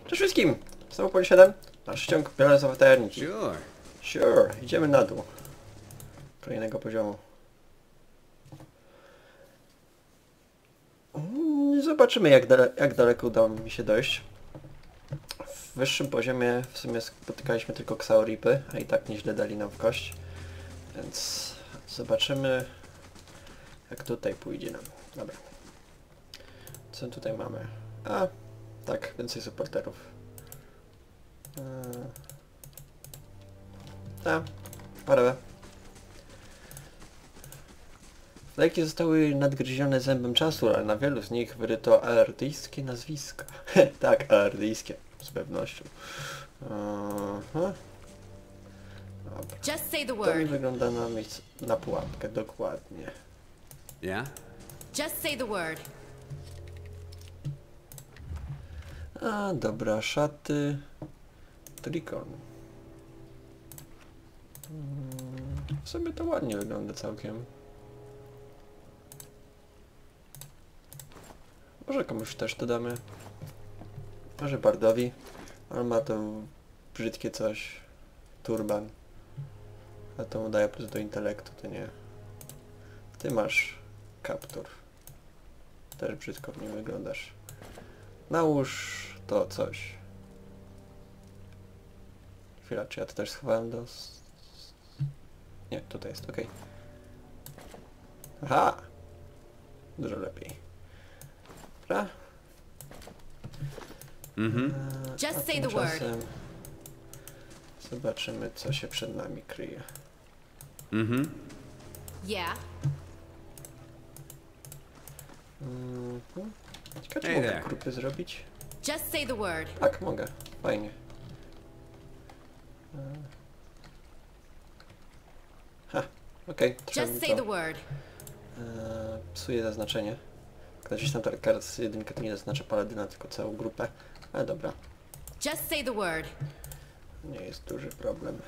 Cześć wszystkim! Znowu Poli 7, nasz ściąg Pillars of Eternity. Sure, idziemy na dół. Kolejnego poziomu. Zobaczymy jak daleko udało mi się dojść. W wyższym poziomie w sumie spotykaliśmy tylko Xaoripy, a i tak nieźle dali nam w kość. Więc zobaczymy jak tutaj pójdzie nam. Dobra. Co tutaj mamy? A, tak, więcej supporterów. Parę. Fleki zostały nadgryzione zębem czasu, ale na wielu z nich wyryto alardyjskie nazwiska. Tak, alardyjskie, z pewnością. Dobra. Just say the To mi word. wygląda na pułapkę, dokładnie. Yeah? Just say the word. A, dobra, szaty. Trikon. W sobie to ładnie wygląda całkiem. Może komuś też to damy. Może Bardowi. On ma to brzydkie coś. Turban. A to mu daje plus do intelektu, to nie. Ty masz kaptur. Też brzydko w nim wyglądasz. Nałóż to coś. Chwila, czy ja to też schowałem do... Nie, tutaj jest, okej. Aha! Dużo lepiej. Dobra. Just say the word. Zobaczymy, co się przed nami kryje. Yeah. Ciekawe, czy Hey mogę there. grupy zrobić? Just say the word. Tak, mogę. Fajnie. Okej. Just say the word. Psuje zaznaczenie. Gdzieś tam teraz jedynka to nie zaznacza paladyna, tylko całą grupę. Ale dobra. Just say the word. Nie jest duży problem.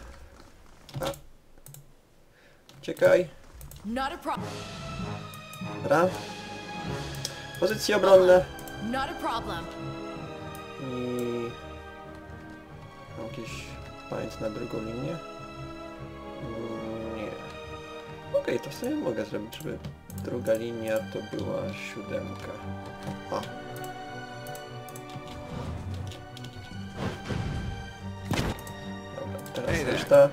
Uciekaj. Not a problem. Dobra. Pozycje obronne. Not a problem. I... Mam jakiś pańc na drugą linię? Nie. Okej, to w sumie mogę zrobić, żeby druga linia to była 7. O. Dobra, teraz reszta.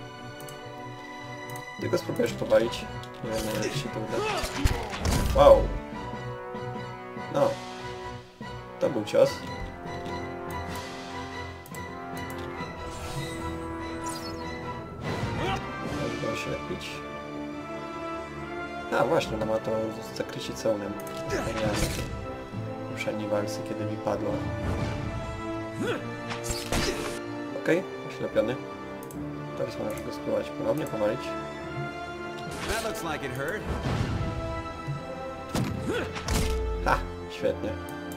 Tylko spróbujesz powalić. Nie wiem, jak się to uda. Wow! No. To był cios. Można go oślepić. A właśnie, no ma to zakrycie cełnem. Wspomniałem w poprzedniej walce, kiedy mi padło. Okej, oślepiony. Teraz możesz go spróbować ponownie powalić. That looks like it hurt. Ha! Świetnie.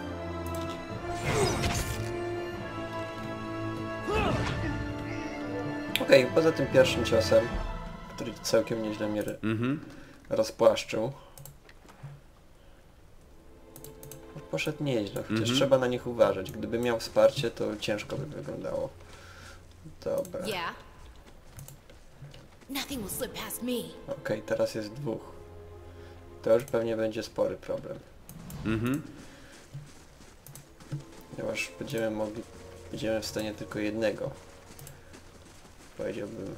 Okej, poza tym pierwszym ciosem, który całkiem nieźle mnie rozpłaszczył. Poszedł nieźle, chociaż trzeba na nich uważać. Gdyby miał wsparcie, to ciężko by wyglądało. Dobra. Yeah. Nothing will slip past me. Okej, teraz jest 2. To już pewnie będzie spory problem. Ponieważ będziemy w stanie tylko jednego. Powiedziałbym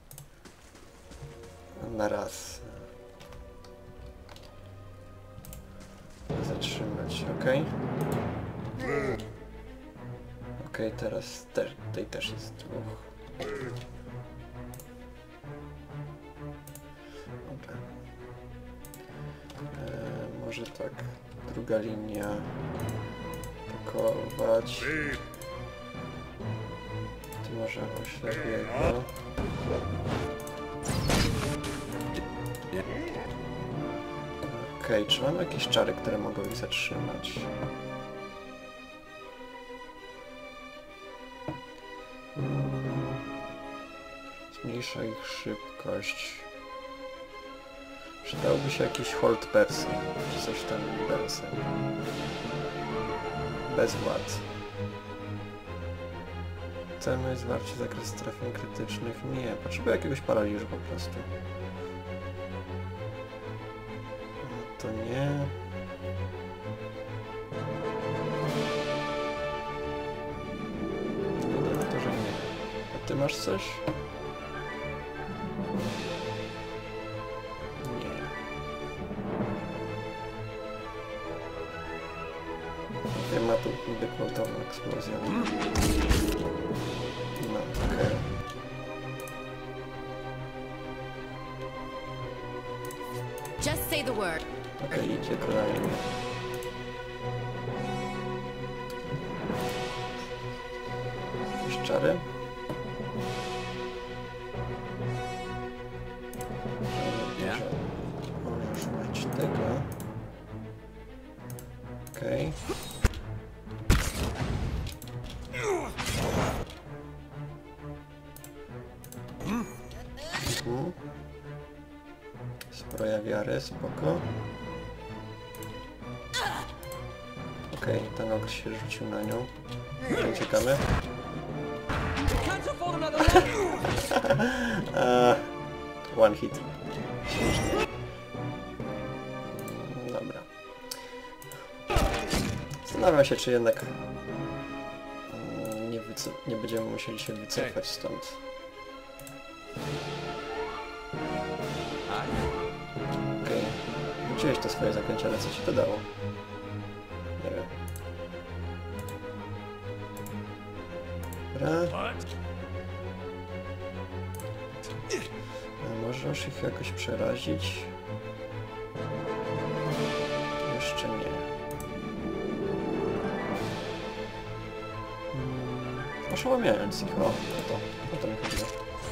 na raz. Zatrzymać, okej. Okej, teraz tutaj też jest 2. Dobra. Może tak, druga linia pakować. Tu może oślepię go. Okej, czy mam jakieś czary, które mogą ich zatrzymać? Zmniejsza ich szybkość. Przydałby się jakiś hold person, czy coś tam desem. Bez władz. Celność, zwarcie, zakres trafień krytycznych. Nie, potrzebuję jakiegoś paraliżu po prostu. No to nie. Wygląda na to, że nie. A ty masz coś? Nie. Nie ma tu niby gwałtowna eksplozja. No, okej. Just say the word. Okej, idzie kolejny. Jakieś czary? Nie. Możesz użyć tego. Okej. Zbroja wiary, spoko. Okej, ten ogr się rzucił na nią. Uciekamy. One hit. Śmiesznie. Dobra. Zastanawiam się, czy jednak nie będziemy musieli się wycofać stąd. Okej. Wróciłeś to swoje zaklęcie, ale co ci to dało? Nie wiem. Dobra. Możesz ich jakoś przerazić? Jeszcze nie. Oszałamiając ich. O to mi chodziło.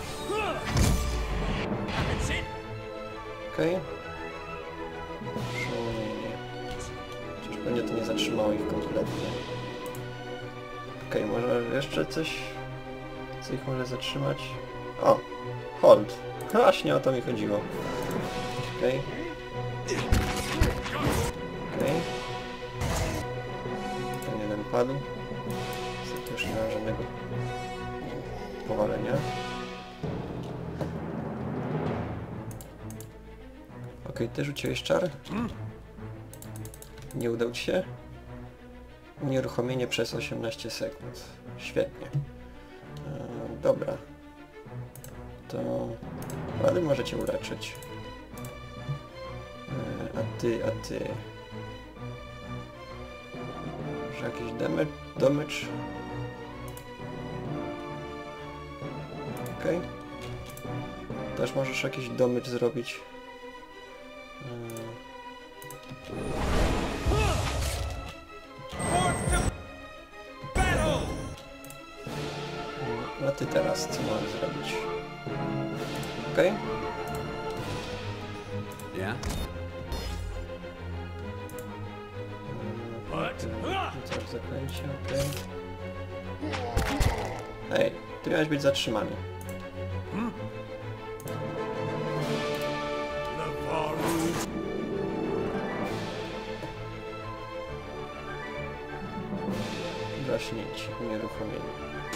Okej. Oszałamienie. Przecież pewnie to nie zatrzymało ich kompletnie. Okej, może jeszcze coś, co ich może zatrzymać? O! Hold. Właśnie o to mi chodziło. Okej. Okej. Ten jeden padł. Niestety już nie ma żadnego powalenia. Okej, ty rzuciłeś czar? Nie udał ci się? Unieruchomienie przez 18 sekund. Świetnie. Dobra. To... Ale możecie uleczyć. A ty... Może jakiś damage? Okej. Też możesz jakiś damage zrobić. A ty teraz co możesz zrobić? Okej? Yeah? Coś zaklęcie, okej. Ej, ty miałeś być zatrzymany. Gaśnięcie, unieruchomienie.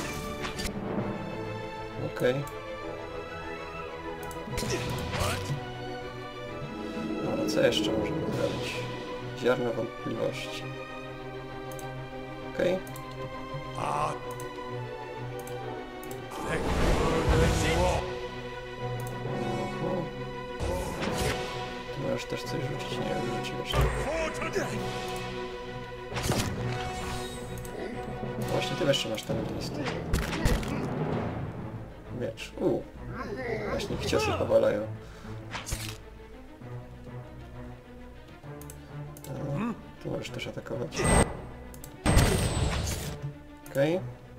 Okej. Ale co jeszcze możemy zrobić? Ziarno wątpliwości. Okej. Ty możesz też coś rzucić? Nie, rzuciłeś. Właśnie ty jeszcze masz ten list. Miecz. Właśnie ich ciosy powalają. Ty możesz też atakować. Okej.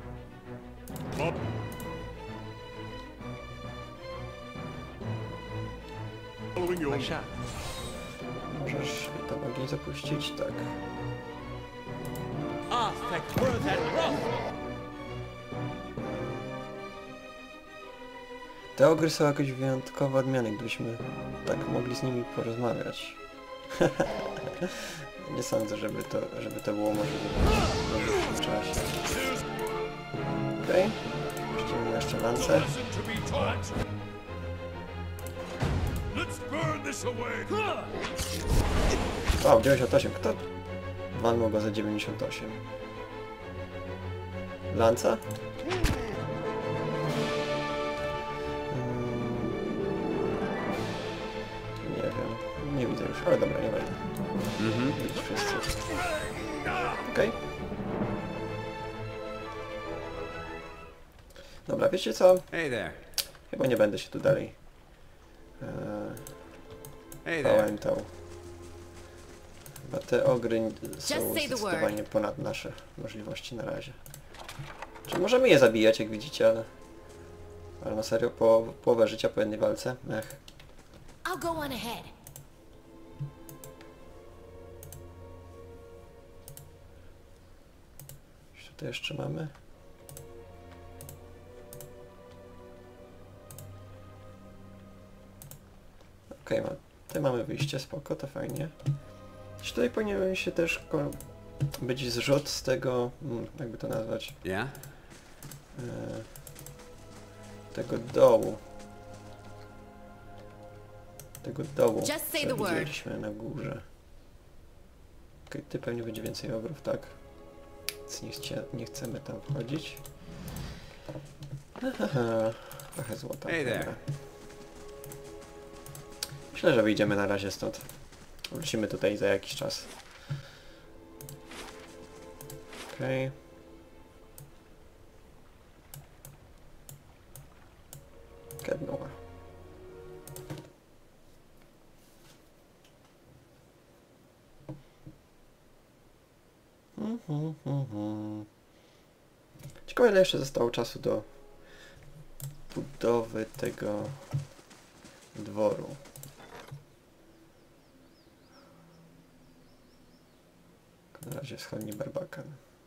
Możesz tam ogień zapuścić? Tak. Te ogry są jakoś wyjątkowo odmienne, gdybyśmy tak mogli z nimi porozmawiać. Nie sądzę, żeby to było możliwe w dłuższym czasie. Okej. jeszcze lance. Lesson to be taught. Let's burn this away. Wow, 98. Kto walnął go za 98? Lanca? Nie wiem. Nie widzę już, ale dobra, nie będę. Widzisz wszyscy. Okej. Dobra, wiecie co? Hey there. Chyba nie będę się tu dalej Hey there. pałętał. Chyba te ogry są Just say the zdecydowanie ponad nasze możliwości na razie. Czy możemy je zabijać, jak widzicie, ale na serio, połowę życia po jednej walce? Ech. I'll go on ahead. Co tutaj jeszcze mamy? Okej, tutaj mamy wyjście, spoko, to fajnie. Czy tutaj powinien się też być zrzut z tego, jakby to nazwać, Yeah? tego dołu. Tego dołu, Just say co the word. widzieliśmy na górze. Okej, ty pewnie będzie więcej ogrów, tak? Więc nie chcemy tam wchodzić. Trochę złota. Hey there. Dobra. Myślę, że wyjdziemy na razie stąd. Wrócimy tutaj za jakiś czas. Okej. Kednowa. Ciekawe, ile jeszcze zostało czasu do budowy tego dworu. Na razie wschodni Barbakan.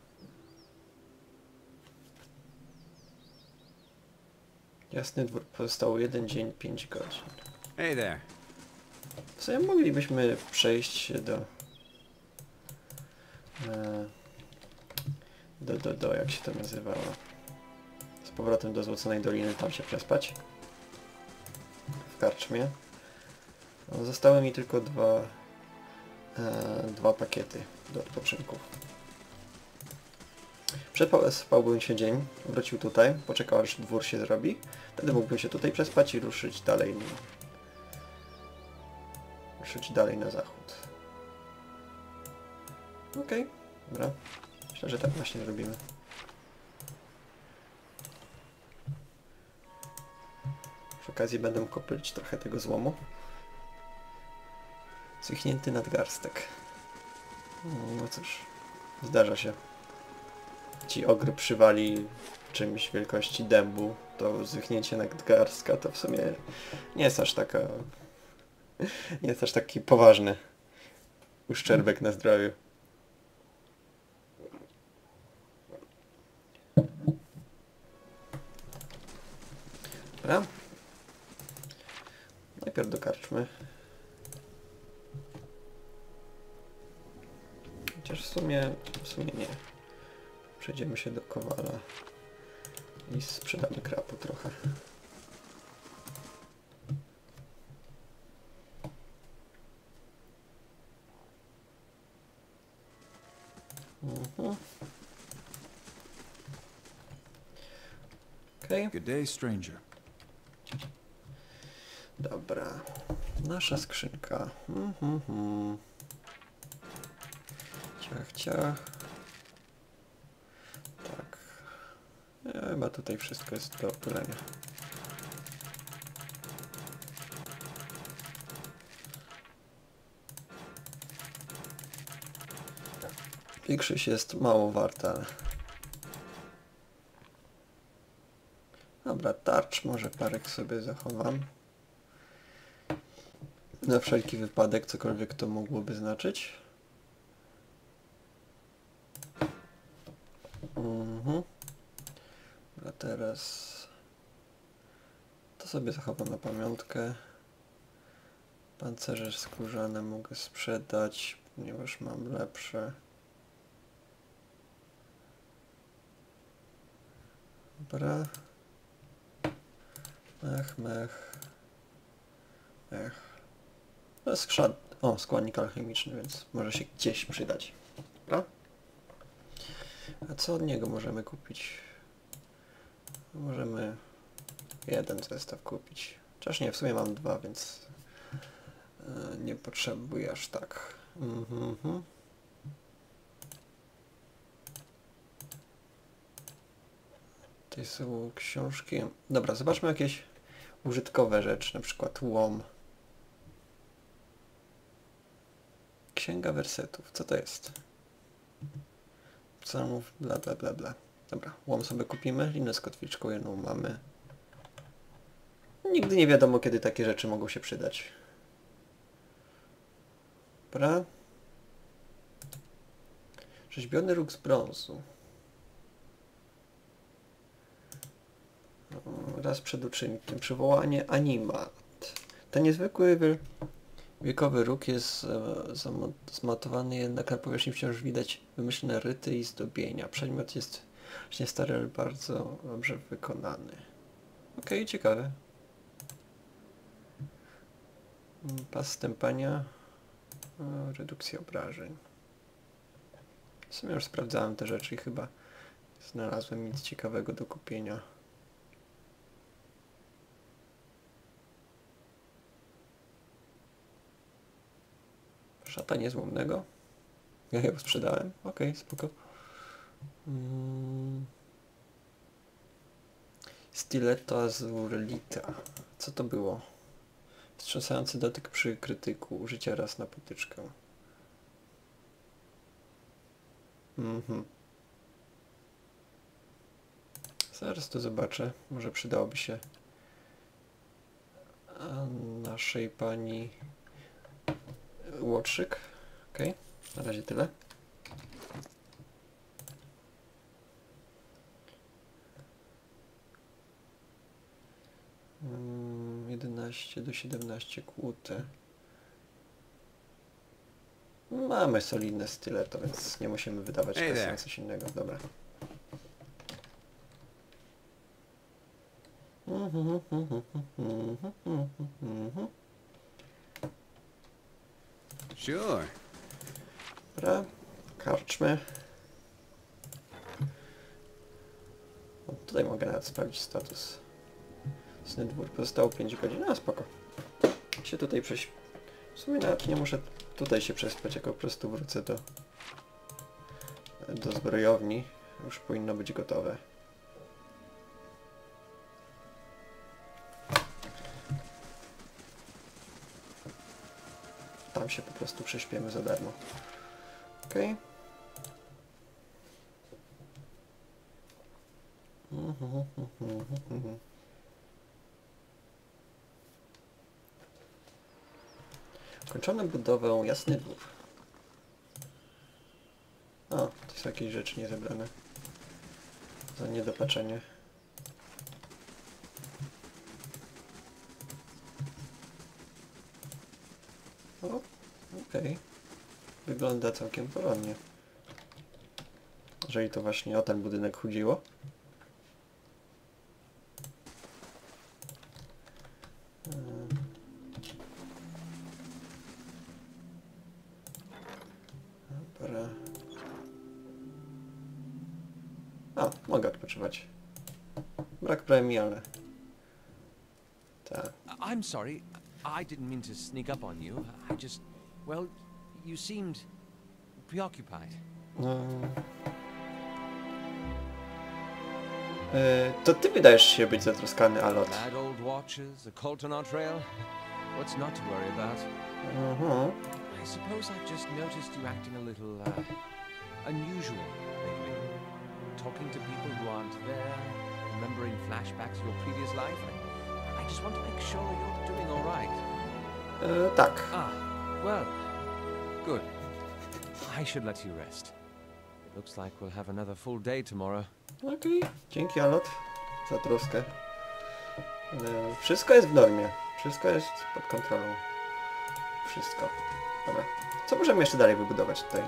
Jasny dwór. Pozostało 1 dzień, 5 godzin. Hey there. W sumie moglibyśmy przejść się do jak się to nazywało. Z powrotem do Złoconej Doliny, tam się przespać. W karczmie. No, zostały mi tylko dwa pakiety do odpoczynku. Przespałbym się dzień, wrócił tutaj, poczekał aż dwór się zrobi. Wtedy mógłbym się tutaj przespać i ruszyć dalej na zachód. Okej, dobra. Myślę, że tak właśnie zrobimy. Przy okazji będę kopyć trochę tego złomu. Zwichnięty nadgarstek. No cóż, zdarza się. Ci ogry przywali czymś wielkości dębu, to zwichnięcie nadgarstka to w sumie nie jest aż taka... nie jest aż taki poważny uszczerbek na zdrowiu. Dobra. Najpierw do karczmy. Chociaż w sumie nie. Przejdziemy się do Kowala i sprzedamy krapu trochę. Okej. Good day, stranger. Dobra. Nasza skrzynka. Ciach, ciach. Tak. Chyba tutaj wszystko jest do opylenia. Większość jest mało warta, ale... Dobra, tarcz może parek sobie zachowam. Na wszelki wypadek, cokolwiek to mogłoby znaczyć. A teraz to sobie zachowam na pamiątkę. Pancerze skórzane mogę sprzedać, ponieważ mam lepsze. Dobra. Mech. To jest składnik alchemiczny, więc może się gdzieś przydać. Dobra? A co od niego możemy kupić? Możemy jeden zestaw kupić. Chociaż nie, w sumie mam 2, więc nie potrzebuję aż tak. Tutaj są książki. Dobra, zobaczmy jakieś użytkowe rzeczy, na przykład łom. Księga wersetów. Co to jest? Psalmów, bla bla bla bla. Dobra, łom sobie kupimy. Linę z kotwiczką jedną mamy. Nigdy nie wiadomo, kiedy takie rzeczy mogą się przydać. Dobra. Rzeźbiony róg z brązu. Raz przed uczynkiem. Przywołanie animat. Ten niezwykły wiekowy róg jest zmatowany, jednak na powierzchni wciąż widać wymyślne ryty i zdobienia. Przedmiot jest właśnie stary, ale bardzo dobrze wykonany. Okej, ciekawe. Pas stępania. Redukcja obrażeń. W sumie już sprawdzałem te rzeczy i chyba znalazłem nic ciekawego do kupienia. Szata niezłomnego. Ja ją sprzedałem. Okej, spoko. Stiletto Azurlita. Co to było? Wstrząsający dotyk przy krytyku. Użycie raz na potyczkę. Zaraz to zobaczę. Może przydałoby się naszej pani łotrzyk. Okej, na razie tyle. Hmm, 11 do 17 kłute. Mamy solidne styleto, więc nie musimy wydawać kasy na coś innego. Dobra. Sure. Dobra, karczmy. O, tutaj mogę nawet sprawdzić status. Nocny dwór, pozostało 5 godzin. A, spoko. Się tutaj w sumie nawet nie muszę tutaj się przespać, jak po prostu wrócę do zbrojowni. Już powinno być gotowe. Tam się po prostu prześpiemy za darmo. Okej. Kończono budowę Jasny Dwór. O, to są jakieś rzeczy niezebrane. Za niedopatrzenie. O, okej. Wygląda całkiem porządnie. Jeżeli to właśnie o ten budynek chodziło. Dobra. A, mogę odpoczywać. Brak premii, ale... Tak. I'm sorry. I didn't mean to sneak up on you. I just... Well, you seemed preoccupied. To ty wydajesz się być zatroskany, Alot. Bad old watches, a Colton on trail. What's not to worry about? I suppose I've just noticed you acting a little unusual lately. Talking to people who aren't there, remembering flashbacks of your previous life. I just want to make sure you're doing all right. Tak. Ah, well, good. I should let you rest. Looks like we'll have another full day tomorrow. Okej, dzięki Alot za troskę. Wszystko jest w normie. Wszystko jest pod kontrolą. Wszystko. Dobra. Co możemy jeszcze dalej wybudować tutaj?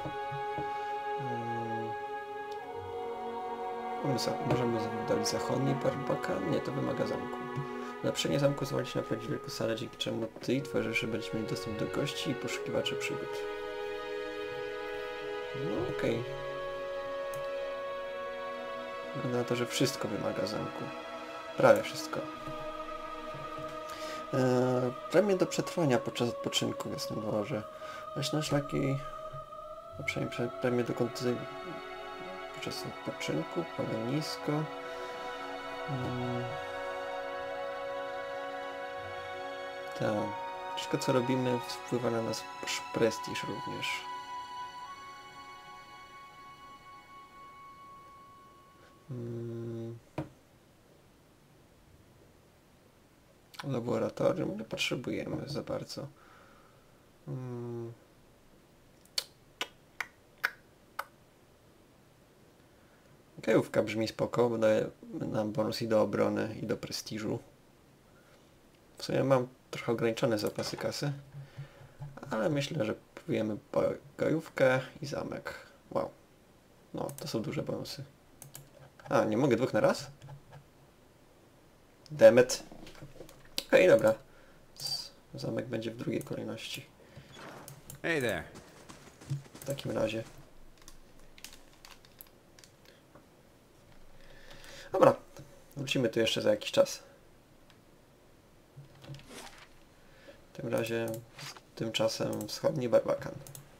Możemy wybudować zachodni Barbaka? Nie, to wymaga zamku. Ulepszenie zamku zwoli się naprawić wielką salę, dzięki czemu ty i twoje rzeczy będziecie mieli dostęp do gości i poszukiwaczy przygód. No okej. Wygląda na to, że wszystko wymaga zamku. Prawie wszystko. Premie do przetrwania podczas odpoczynku w Jasnym Dworze. Leśne szlaki... Uprzejmie premie do kontynuacji podczas odpoczynku, palenisko. Tak. Wszystko co robimy wpływa na nas prestiż również. Laboratorium nie potrzebujemy za bardzo. Gejówka brzmi spoko, bo daje nam bonus i do obrony, i do prestiżu. W sumie mam trochę ograniczone zapasy kasy, ale myślę, że kupujemy gajówkę i zamek. Wow. No, to są duże bonusy. A, nie mogę dwóch na raz? Demet. Okej, dobra. Zamek będzie w drugiej kolejności. Hey there. W takim razie. Dobra, wrócimy tu jeszcze za jakiś czas. W tym razie, tymczasem wschodni Barbakan.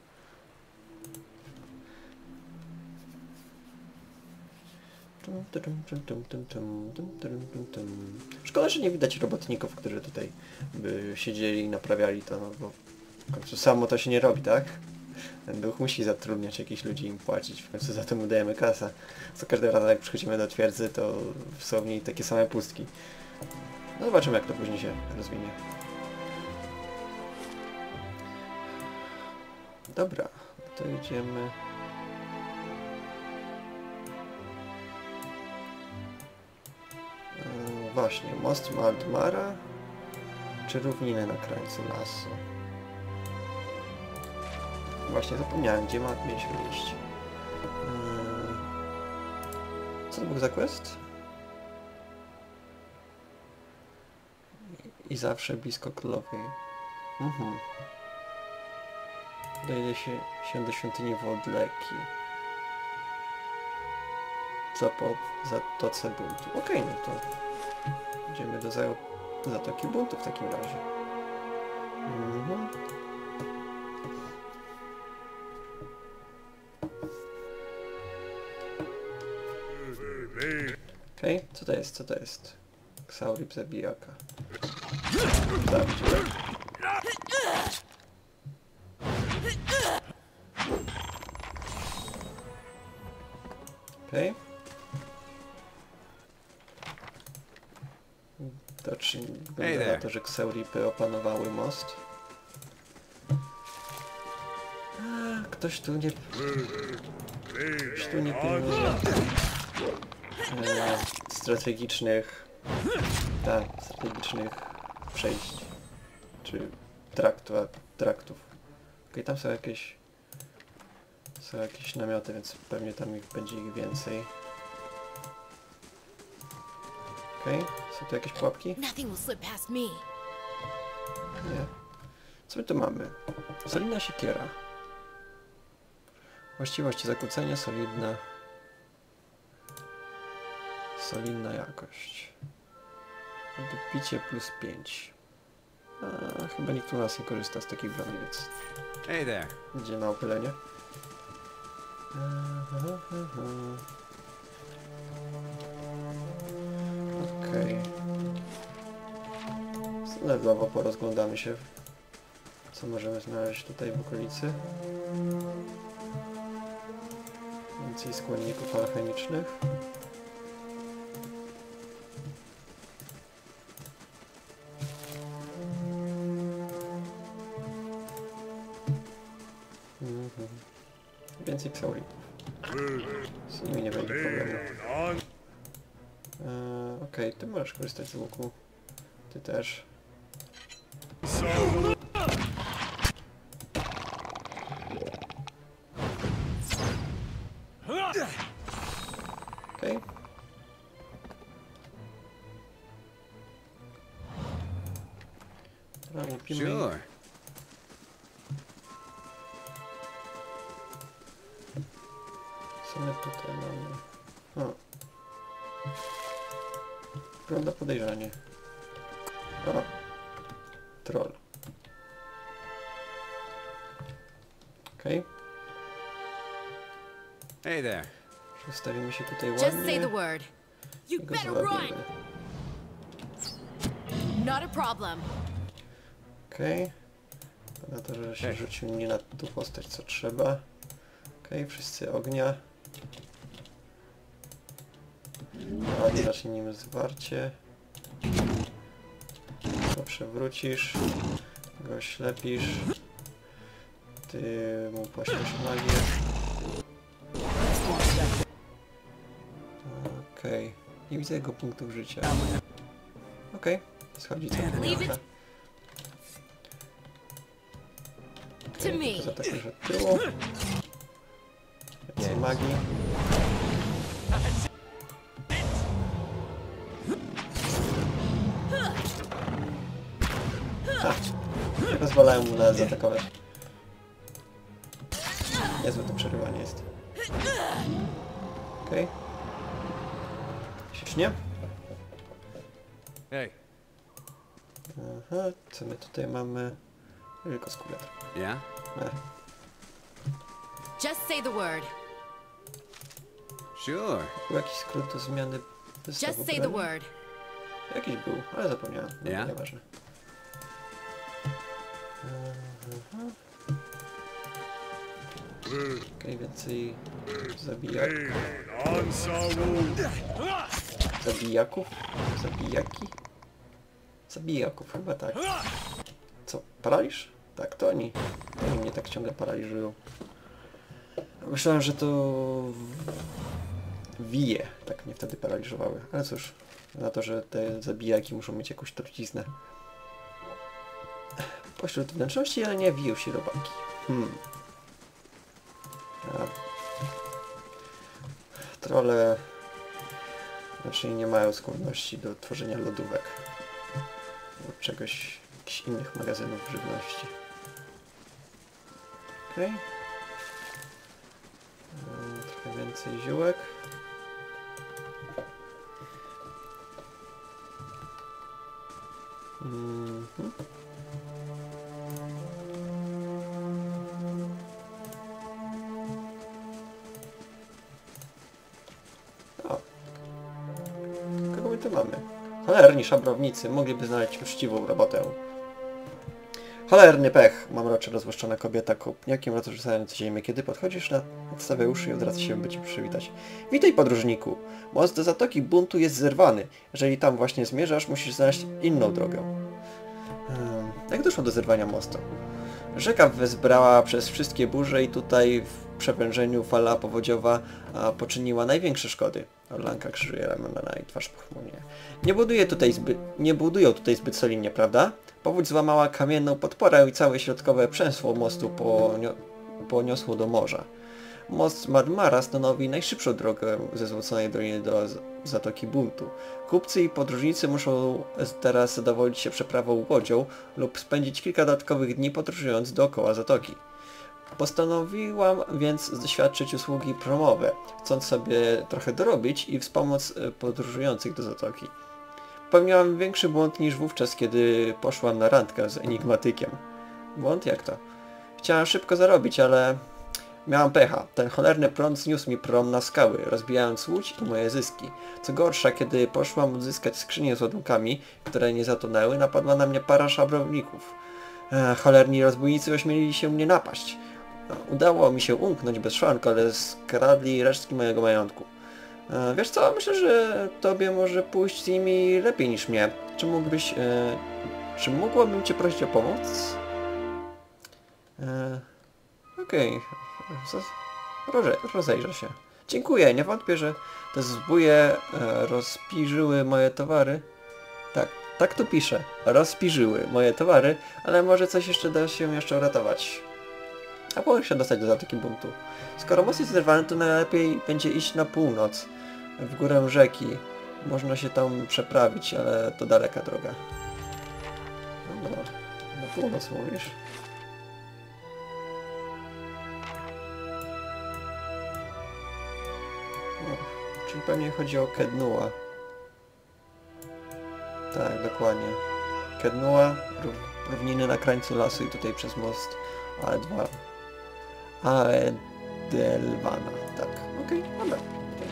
Szkoda, że nie widać robotników, którzy tutaj by siedzieli i naprawiali to, no bo w końcu samo to się nie robi, tak? Ten duch musi zatrudniać jakichś ludzi i im płacić, w końcu za to mu dajemy kasę. Co każdy raz jak przychodzimy do twierdzy, to są w niej takie same pustki. No zobaczymy jak to później się rozwinie. Dobra, to idziemy... Właśnie, most Maldmara, czy równiny na krańcu lasu? Właśnie zapomniałem, gdzie mieliśmy iść. Co to był za quest? I zawsze blisko królowej. Dojdzie się do świątyni Wodleki. Zatoce buntu. Okej, no to idziemy do Zatoki Buntu w takim razie. Okej, co to jest? Co to jest? Ksauryp zabijaka. Zabić go. Okej. To czy wygląda na to, że Ksauripy opanowały most? Ktoś tu nie pilnuje strategicznych przejść czy traktów. Okej, tam są jakieś namioty, więc pewnie tam będzie ich więcej. Okej, są tu jakieś pułapki? Nothing will slip past me. Nie. Co my tu mamy? Solidna siekiera. Właściwości zakłócenia, solidna jakość. Odbicie plus 5. Chyba nikt u nas nie korzysta z takiej broni, więc... Hey there. Idzie na opylenie. Okej. Standardowo porozglądamy się, co możemy znaleźć tutaj w okolicy. Więcej składników alchemicznych. Więcej ksauripów. Z nimi nie będzie problemu. Okej, ty możesz korzystać z łuku. Ty też. Okej. No i pimy. Sure. Co my tutaj mamy? O. Wygląda podejrzanie. O. Troll. Okej. Hey there. Przestawimy się tutaj Just say ładnie. the word. You I go better run! złapiemy. Not a problem. Okej. Na to, że się rzucił nie na tą postać co trzeba. Okej, wszyscy ognia. Ładnie zacznijmy zwarcie. Go przewrócisz. Go oślepisz. Ty mu poślesz magię. Okej. Nie widzę jego punktów życia. Okej. Schodzi całkiem Leave nieźle. it to me. Zaatakujesz od tyłu. Więcej magii. Nie pozwalają mu nas zaatakować. Niezłe to przerywanie jest. Okej. Ślicznie. Hey. Aha, co my tutaj mamy? Tylko skóret. Yeah? Just say the word. Sure. Był jakiś skrót do zmiany zestawu Just say the broni? word. Jakiś był, ale zapomniałem. No, Ja? nieważne. Okej, więcej zabijaków. Zabijaków? Zabijaki? Zabijaków, chyba tak. Co, paraliż? Tak, to oni. To oni mnie tak ciągle paraliżują. Myślałem, że to wije tak mnie wtedy paraliżowały. Ale cóż, na to, że te zabijaki muszą mieć jakąś truciznę. Pośród wnętrzności, ale nie wiją się robaki. Trolle raczej nie mają skłonności do tworzenia lodówek lub czegoś, jakichś innych magazynów żywności. Okej. Trochę więcej ziółek. O. Kogo my tu mamy? Cholerni szabrownicy mogliby znaleźć uczciwą robotę. Cholerny pech, mamrocze rozłoszczona kobieta kopniakiem rozrzucając ziemię. Kiedy podchodzisz, odstawia uszy i odwraca się, by ci przywitać. Witaj, podróżniku. Most do Zatoki Buntu jest zerwany. Jeżeli tam właśnie zmierzasz, musisz znaleźć inną drogę. Jak doszło do zerwania mostu? Rzeka wezbrała przez wszystkie burze i tutaj w przewężeniu fala powodziowa poczyniła największe szkody. Orlanka krzyżuje ramiona i twarz pochmurnie. Nie budują tutaj zbyt solidnie, prawda? Powódź złamała kamienną podporę i całe środkowe przęsło mostu poniosło do morza. Most Marmara stanowi najszybszą drogę ze złoconej doliny do Zatoki Buntu. Kupcy i podróżnicy muszą teraz zadowolić się przeprawą łodzią lub spędzić kilka dodatkowych dni podróżując dookoła Zatoki. Postanowiłam więc doświadczyć usługi promowe, chcąc sobie trochę dorobić i wspomóc podróżujących do Zatoki. Popełniłam większy błąd niż wówczas, kiedy poszłam na randkę z enigmatykiem. Błąd? Jak to? Chciałam szybko zarobić, ale miałam pecha. Ten cholerny prąd zniósł mi prom na skały, rozbijając łódź i moje zyski. Co gorsza, kiedy poszłam odzyskać skrzynię z ładunkami, które nie zatonęły, napadła na mnie para szabrowników. Cholerni rozbójnicy ośmielili się mnie napaść. Udało mi się umknąć bez szwanku, ale skradli resztki mojego majątku. Wiesz co, myślę, że tobie może pójść z nimi lepiej niż mnie. Czy mogłabym cię prosić o pomoc? Okej. Rozejrzę się. Dziękuję, nie wątpię, że te zbóje rozpiżyły moje towary. Tak tu pisze. Rozpiżyły moje towary, ale może coś jeszcze da się jeszcze uratować. A powiem się dostać do Zatoki Buntu. Skoro most jest zerwany, to najlepiej będzie iść na północ, w górę rzeki. Można się tam przeprawić, ale to daleka droga. No, północ mówisz? O, czyli pewnie chodzi o Kednua. Tak, dokładnie. Kednua, równiny na krańcu lasu i tutaj przez most AE2. Aedelwana, tak. Okej, dobra.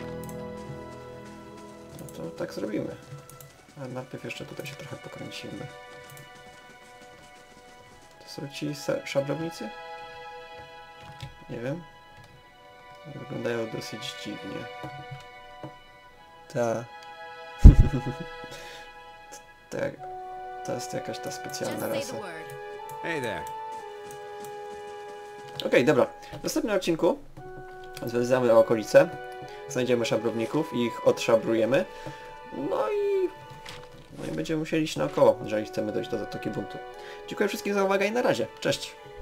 No to tak zrobimy. A najpierw jeszcze tutaj się trochę pokręcimy. To są ci szabrownicy? Nie wiem. Wyglądają dosyć dziwnie. Ta. Tak. To jest jakaś ta Just specjalna say rasa. the word. Hey there. Okej, dobra. W następnym odcinku zwiedzamy okolice, znajdziemy szabrowników i ich odszabrujemy. No i będziemy musieli iść naokoło, jeżeli chcemy dojść do Zatoki Buntu. Dziękuję wszystkim za uwagę i na razie. Cześć!